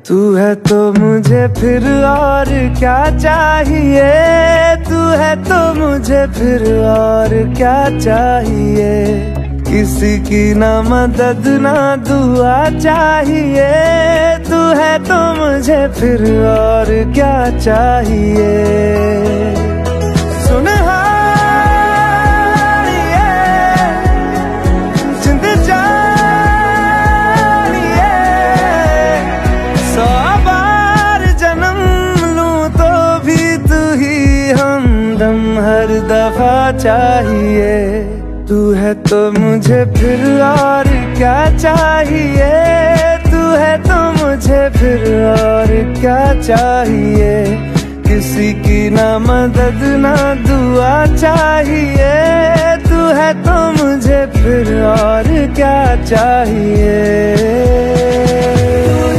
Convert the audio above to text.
तू है तो मुझे फिर और क्या चाहिए, तू है तो मुझे फिर और क्या चाहिए। किसी की ना मदद ना दुआ चाहिए, तू है तो मुझे फिर और क्या चाहिए। हर दफा चाहिए, तू है तो मुझे फिर और क्या चाहिए, तू है तो मुझे फिर और क्या चाहिए। किसी की ना मदद ना दुआ चाहिए, तू है तो मुझे फिर और क्या चाहिए।